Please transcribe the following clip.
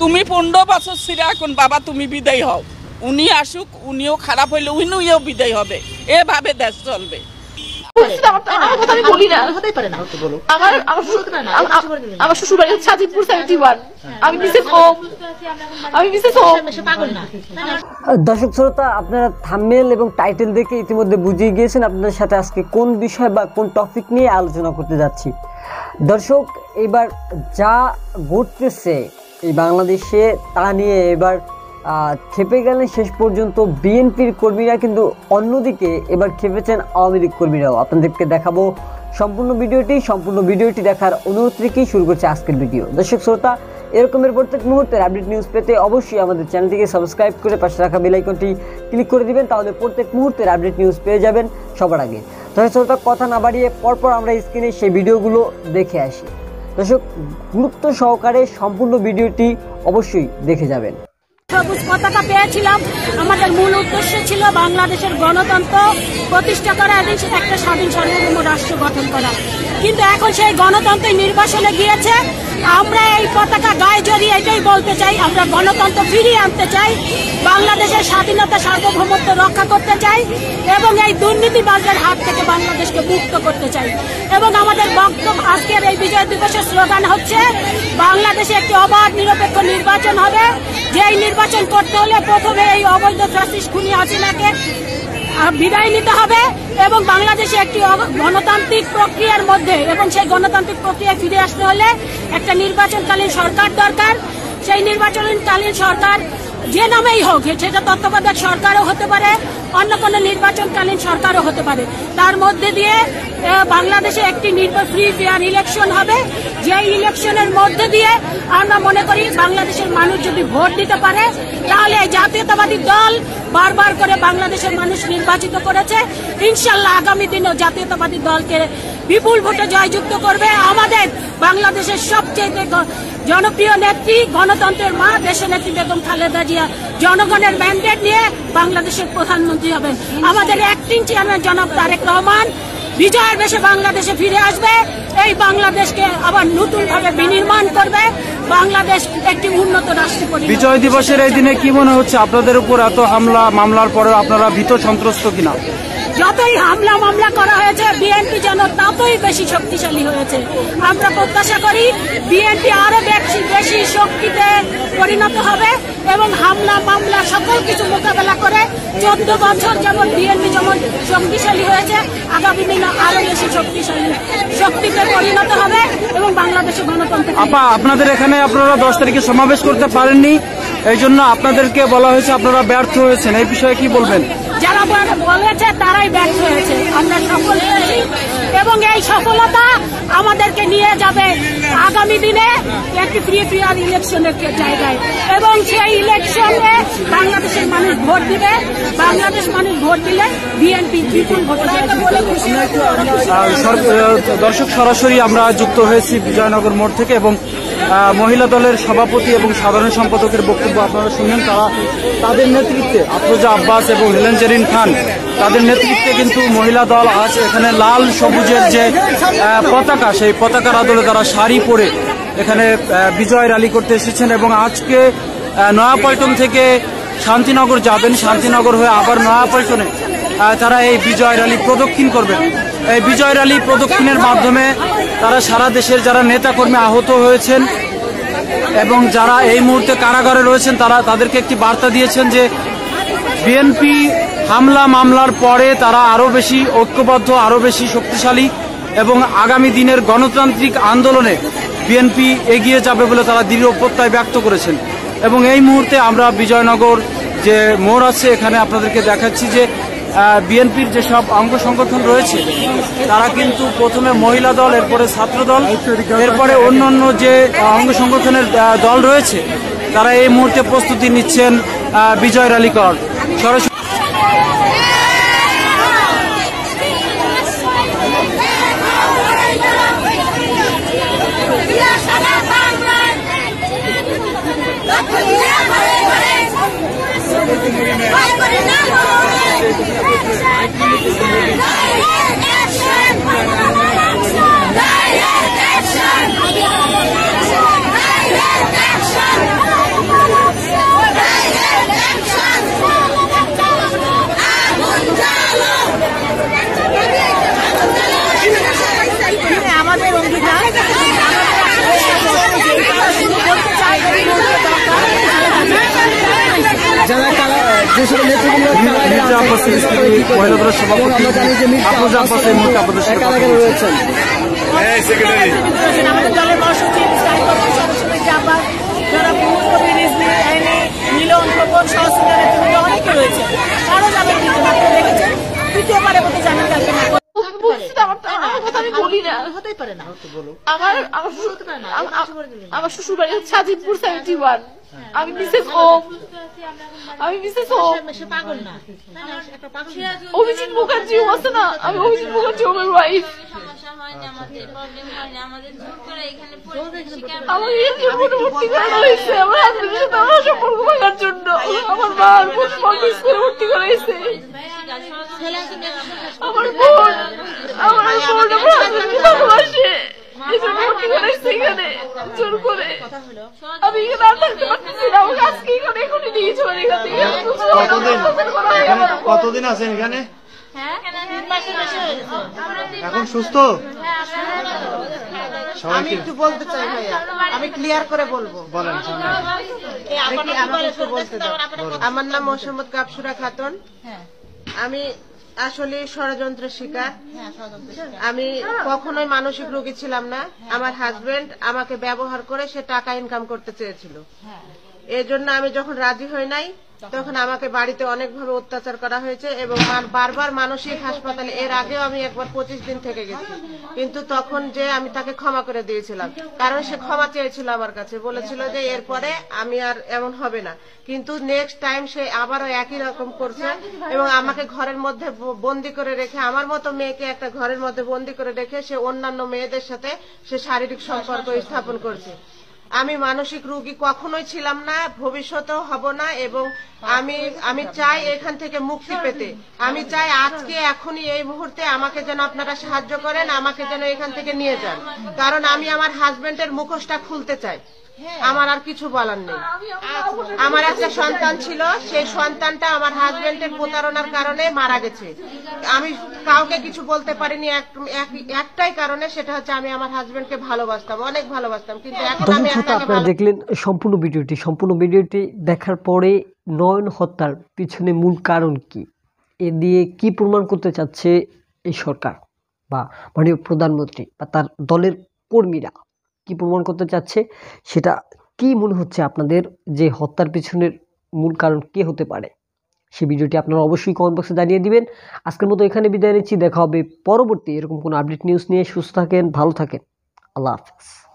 তুমি 15 বছর ছিঁড়ে এখন বাবা তুমি বিদায় হও, উনি আসুক, উনিও খারাপ হইলে উনিও বিদায় হবে, এভাবে দেশ চলবে। আমার শ্বশুর বাড়ি হচ্ছে আজিমপুর 71। আমি মিসেস হোম, দর্শক শ্রোতা, আপনারা থাম্বনেল এবং টাইটেল দেখে ইতিমধ্যে বুঝিয়ে গিয়েছেন আপনাদের সাথে আজকে কোন বিষয় বা কোন টপিক নিয়ে আলোচনা করতে যাচ্ছি। দর্শক, এবার যা ঘটতেছে এই বাংলাদেশে তা নিয়ে এবার খেপে গেলেন শেষ পর্যন্ত বিএনপির কর্মীরা, কিন্তু অন্যদিকে এবার খেপেছেন আওয়ামী লীগ কর্মীরাও। আপনাদেরকে দেখাবো সম্পূর্ণ ভিডিওটি দেখার অনুরোধ রেখেই শুরু করছে আজকের ভিডিও। দর্শক শ্রোতা, এরকমের প্রত্যেক মুহূর্তের আপডেট নিউজ পেতে অবশ্যই আমাদের চ্যানেলটিকে সাবস্ক্রাইব করে পাশে রাখা বেল আইকনটি ক্লিক করে দিবেন, তাহলে প্রত্যেক মুহূর্তের আপডেট নিউজ পেয়ে যাবেন সবার আগে। দর্শক শ্রোতা, কথা না বাড়িয়ে পরপর আমরা স্ক্রিনে সেই ভিডিওগুলো দেখে আসি। দর্শক, গুরুত্ব সহকারে সম্পূর্ণ ভিডিওটি অবশ্যই দেখে যাবেন। সবুজ পতাকা পেয়েছিলাম, আমাদের মূল উদ্দেশ্য ছিল বাংলাদেশের গণতন্ত্র প্রতিষ্ঠা করা এবং একটা স্বাধীন সার্বভৌম রাষ্ট্র গঠন করা। কিন্তু এখন সেই গণতন্ত্র নির্বাসনে গিয়েছে। আমরা এই পতাকা গায়ে জড়িয়ে এটাই বলতে চাই, আমরা গণতন্ত্র ফিরিয়ে আনতে চাই, বাংলাদেশের স্বাধীনতা সার্বভৌমত্ব রক্ষা করতে চাই এবং এই দুর্নীতিবাজদের হাত থেকে বাংলাদেশকে মুক্ত করতে চাই। এবং আমাদের বক্তব্য আজকের এই বিজয় দিবসের স্লোগান হচ্ছে, বাংলাদেশে একটি অবাধ নিরপেক্ষ নির্বাচন হবে। যেই নির্বাচন করতে হলে প্রথমে এই অবৈধ ফ্যাসিস্ট খুনি হাসিনাকে বিদায় নিতে হবে এবং বাংলাদেশে একটি গণতান্ত্রিক প্রক্রিয়ার মধ্যে, এবং সেই গণতান্ত্রিক প্রক্রিয়ায় ফিরে আসতে হলে একটা নির্বাচনকালীন সরকার দরকার। সেই নির্বাচনকালীন সরকার যে নামেই হোক, সেটা তত্ত্বাবধায়ক সরকারও হতে পারে, অন্য কোনো নির্বাচনকালীন সরকারও হতে পারে। তার মধ্যে দিয়ে বাংলাদেশে একটি ফ্রি ফেয়ার ইলেকশন হবে, যে ইলেকশনের মধ্যে দিয়ে আমরা মনে করি বাংলাদেশের মানুষ যদি ভোট দিতে পারে, তাহলে এই জাতীয়তাবাদী দল বারবার করে বাংলাদেশের মানুষ নির্বাচিত করেছে, ইনশাল্লাহ আগামী দিনেও জাতীয়তাবাদী দলকে বিপুল ভোটে জয়যুক্ত করবে। আমাদের বাংলাদেশের সবচেয়ে জনপ্রিয় নেত্রী, গণতন্ত্রের মা, দেশনেত্রী বেগম খালেদা জিয়া জনগণের ম্যান্ডেট নিয়ে বাংলাদেশের প্রধানমন্ত্রী হবেন। আমাদের অ্যাক্টিং চেয়ারম্যান জনাব তারেক রহমান বিজয়ের বেশে বাংলাদেশে ফিরে আসবে, এই বাংলাদেশকে আবার নতুন ভাবে বিনির্মাণ করবে, বাংলাদেশ একটি উন্নত রাষ্ট্র। বিজয় দিবসের এই দিনে কি মনে হচ্ছে আপনাদের উপর এত হামলা মামলার পরে আপনারা ভীত সন্ত্রস্ত কিনা? যতই মামলা করা হয়েছে, বিএনপি যেন ততই বেশি শক্তিশালী হয়েছে। আমরা প্রত্যাশা করি বিএনপি আরো বেশি শক্তিতে পরিণত হবে এবং মামলা সকল কিছু মোকাবেলা করে 14 বছর যেমন বিএনপি যেমন শক্তিশালী হয়েছে, আগামী দিনে আরো বেশি শক্তিতে পরিণত হবে এবং বাংলাদেশে গণতন্ত্র। আপনাদের এখানে আপনারা 10 তারিখে সমাবেশ করতে পারেননি, এই জন্য আপনাদেরকে বলা হয়েছে আপনারা ব্যর্থ হয়েছেন, এই বিষয়ে কি বলবেন? যারা বলেছে তারাই ব্যর্থ হয়েছে, আমরা সফল হয়েছি এবং এই সফলতা আমাদেরকে নিয়ে যাবে আগামী দিনে একটি ফ্রি ফেয়ার ইলেকশনের জায়গায়, এবং সেই ইলেকশনে বাংলাদেশের মানুষ ভোট দিবে। বাংলাদেশ মানুষ ভোট দিলে বিএনপি বিপুল ভোটে। দর্শক, সরাসরি আমরা যুক্ত হয়েছি বিজয়নগর মোড় থেকে এবং মহিলা দলের সভাপতি এবং সাধারণ সম্পাদকের বক্তব্য আপনারা শুনলেন। তাদের নেতৃত্বে আফরোজা আব্বাস এবং হেলেন জেরিন খান, তাদের নেতৃত্বে কিন্তু মহিলা দল আজ এখানে লাল সবুজের যে পতাকা, সেই পতাকার আদলে তারা শাড়ি পরে এখানে বিজয় র্যালি করতে এসেছেন এবং আজকে নয়াপল্টন থেকে শান্তিনগর যাবেন, শান্তিনগর হয়ে আবার নয়াপল্টনে তারা এই বিজয় র্যালি প্রদক্ষিণ করবেন। এই বিজয় র্যালি প্রদক্ষিণের মাধ্যমে তারা সারা দেশের যারা নেতাকর্মী আহত হয়েছেন এবং যারা এই মুহূর্তে কারাগারে রয়েছেন, তাদেরকে একটি বার্তা দিয়েছেন যে বিএনপি মামলার পরে তারা আরো বেশি ঐক্যবদ্ধ, আরো বেশি শক্তিশালী এবং আগামী দিনের গণতান্ত্রিক আন্দোলনে বিএনপি এগিয়ে যাবে বলে তারা দৃঢ় প্রত্যয় ব্যক্ত করেছেন। এবং এই মুহূর্তে আমরা বিজয়নগর যে মোড় আছে এখানে আপনাদেরকে দেখাচ্ছি যে বিএনপির যেসব অঙ্গ সংগঠন রয়েছে তারা কিন্তু প্রথমে মহিলা দল, এরপরে ছাত্র দল, এরপরে অন্যান্য যে অঙ্গ সংগঠনের দল রয়েছে তারা এই মুহূর্তে প্রস্তুতি নিচ্ছেন বিজয় র্যালি করার। সরাসরি মির্জা আব্বাসের স্ত্রী, মহিলা দলের সভাপতি আফরোজা আব্বাস এই মুহূর্তে আপনাদের সাথে কথা বলছেন। আমাদের দলের মহাসচিব সরস্বতী আব্বাস, যারা পূর্বকবি রিজভী, আইনি মিলন খোকন সহস্রীরা অনেকে রয়েছে, আরো যাবেন কিন্তু আপনারা দেখেছেন তৃতীয়বারের মতো জানেন কালকে না আমার শ্বশুর বাড়ি হচ্ছে আজিমপুর 71। আমি মিসেস ওম, অভিজিৎ মুখার্জিও আছে না, আমি অভিজিৎ মুখার্জি ওমের ওয়াইফ। আমাকে ভর্তি করানো হয়েছে আমার হাজবেন্ডের সাথে আমার সম্পর্ক ভাঙার জন্য। আমার মা স্কুলে ভর্তি করাইছে। আমার বোন আমার হাজবেন্ডকে ভালোবাসে, এই জন্য ভর্তি করাইছে এখানে জোর করে। আমি এখানে আর থাকতে পারতেছি না, আমাকে আজকে এখানে এখনই নিয়ে চলে এখান থেকে। কতদিন আছেন এখানে? এখন সুস্থ? আমি একটু বলতে চাই ভাইয়া, আমি ক্লিয়ার করে বলবো। বলেন। আমার নাম মোহাম্মদ কাপসুরা খাতুন। আমি আসলে ষড়যন্ত্রের শিকার। আমি কখনোই মানসিক রোগী ছিলাম না। আমার হাজবেন্ড আমাকে ব্যবহার করে সে টাকা ইনকাম করতে চেয়েছিল। এর জন্য আমি যখন রাজি হই নাই, তখন আমাকে বাড়িতে অনেকভাবে অত্যাচার করা হয়েছে এবং বারবার মানসিক হাসপাতালে, এর আগেও আমি একবার 25 দিন থেকে গেছি। কিন্তু তখন যে আমি তাকে ক্ষমা করে দিয়েছিলাম, কারণ সে ক্ষমা চেয়েছিল আমার কাছে, বলেছিল যে এরপরে আমি আর এমন হবে না। কিন্তু নেক্সট টাইম সে আবারও একই রকম করছে এবং আমাকে ঘরের মধ্যে বন্দি করে রেখে, আমার মতো মেয়েকে একটা ঘরের মধ্যে বন্দি করে রেখে সে অন্যান্য মেয়েদের সাথে সে শারীরিক সম্পর্ক স্থাপন করছে। আমি মানসিক রোগী কখনোই ছিলাম না, ভবিষ্যতেও হব না এবং আমি চাই এখান থেকে মুক্তি পেতে। আমি চাই আজকে এখনই এই মুহূর্তে আমাকে যেন আপনারা সাহায্য করেন, আমাকে যেন এখান থেকে নিয়ে যান, কারণ আমি আমার হাজবেন্ডের মুখোশটা খুলতে চাই। আমার আর কিছু বলার নেই। আমার একটা সন্তান ছিল, সেই সন্তানটা আমার হাজবেন্ডের প্রতারণার কারণে মারা গেছে। আমি কাউকে কিছু বলতে পারিনি একটাই কারণে, সেটা হচ্ছে আমি আমার হাজবেন্ডকে ভালোবাসতাম, অনেক ভালোবাসতাম, কিন্তু এখন আমি আপনারা দেখলেন সম্পূর্ণ ভিডিওটি দেখার পরে নয়ন হত্যার পিছনে মূল কারণ কি, এ দিয়ে কি প্রমাণ করতে চাচ্ছে এই সরকার বা মাননীয় প্রধানমন্ত্রী বা তার দলের কর্মীরা কি প্রমাণ করতে চাচ্ছে, সেটা কি মনে হচ্ছে আপনাদের যে হত্যার পিছনের মূল কারণ কে হতে পারে? সেই ভিডিওটি আপনারা অবশ্যই কমেন্ট বক্সে জানিয়ে দিবেন। আজকের মতো এখানে বিদায় নিচ্ছি, দেখা হবে পরবর্তী এরকম কোনো আপডেট নিউজ নিয়ে। সুস্থ থাকেন, ভালো থাকেন, আল্লাহ হাফেজ।